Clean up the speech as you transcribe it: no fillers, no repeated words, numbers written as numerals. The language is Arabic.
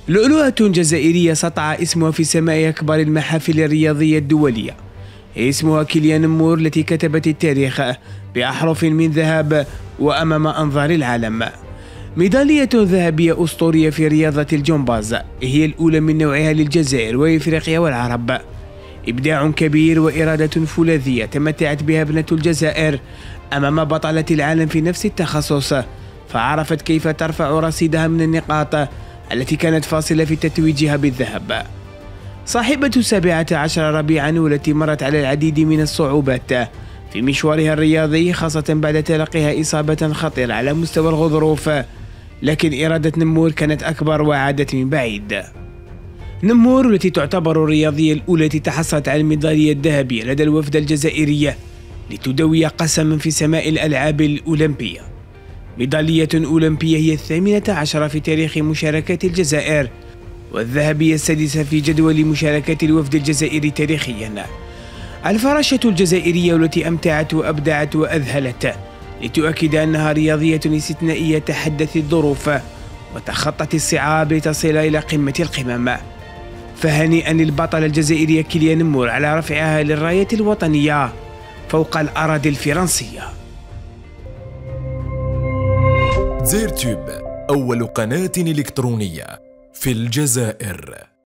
لؤلؤة جزائرية سطع اسمها في سماء أكبر المحافل الرياضية الدولية. اسمها كيليان مور التي كتبت التاريخ بأحرف من ذهب وأمام أنظار العالم. ميدالية ذهبية أسطورية في رياضة الجمباز، هي الأولى من نوعها للجزائر وإفريقيا والعرب. إبداع كبير وإرادة فولاذية تمتعت بها ابنة الجزائر أمام بطلة العالم في نفس التخصص، فعرفت كيف ترفع رصيدها من النقاط التي كانت فاصلة في تتويجها بالذهب. صاحبة 17 ربيعا والتي مرت على العديد من الصعوبات في مشوارها الرياضي، خاصة بعد تلقيها إصابة خطيرة على مستوى الغضروف، لكن إرادة نمور كانت أكبر وعادت من بعيد. نمور التي تعتبر الرياضية الأولى التي تحصلت على الميدالية الذهبية لدى الوفد الجزائرية لتدوي قسما في سماء الألعاب الأولمبية. ميدالية أولمبية هي 18 في تاريخ مشاركات الجزائر، والذهبية السادسة في جدول مشاركات الوفد الجزائري تاريخيا. الفراشة الجزائرية التي أمتعت وأبدعت وأذهلت لتؤكد أنها رياضية استثنائية تحدت الظروف وتخطت الصعاب لتصل إلى قمة القمم. فهنيئا للبطلة الجزائرية كيليان مور على رفعها للراية الوطنية فوق الأراضي الفرنسية. زيرتوب، أول قناة إلكترونية في الجزائر.